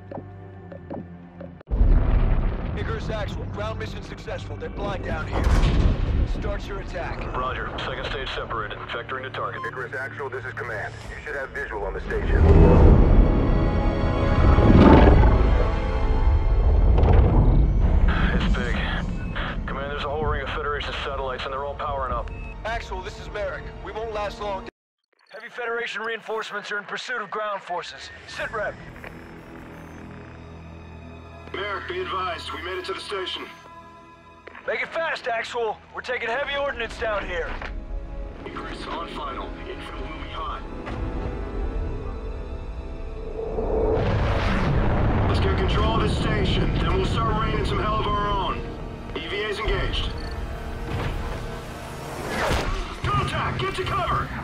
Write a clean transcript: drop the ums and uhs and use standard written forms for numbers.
Icarus Actual, ground mission successful. They're blind down here. Start your attack. Roger. Second stage separated. Vectoring to target. Icarus Actual, this is Command. You should have visual on the station. It's big. Command, there's a whole ring of Federation satellites and they're all powering up. Actual, this is Merrick. We won't last long. Heavy Federation reinforcements are in pursuit of ground forces. Sit rep. Merrick, be advised. We made it to the station. Make it fast, Actual. We're taking heavy ordnance down here. Icarus, on final. Infill will be hot. Let's get control of this station, then we'll start raining some hell of our own. EVA's engaged. Contact! Get to cover!